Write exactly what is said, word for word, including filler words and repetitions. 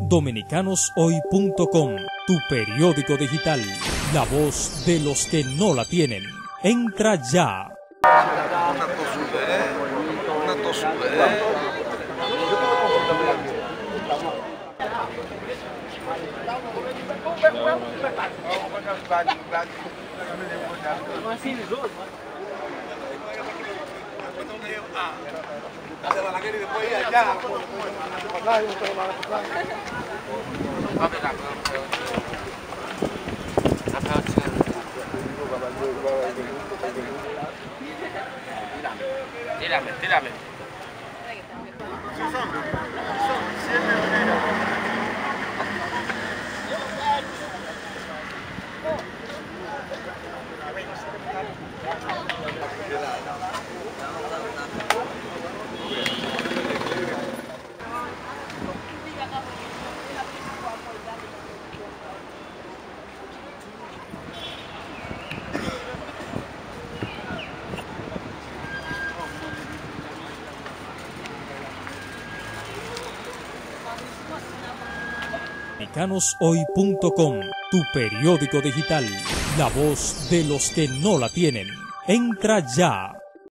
dominicanos hoy punto com, tu periódico digital, la voz de los que no la tienen. Entra ya. Una tosudez, una tosudez. Tírame, tírame. dominicanos hoy punto com, tu periódico digital, la voz de los que no la tienen. Entra ya.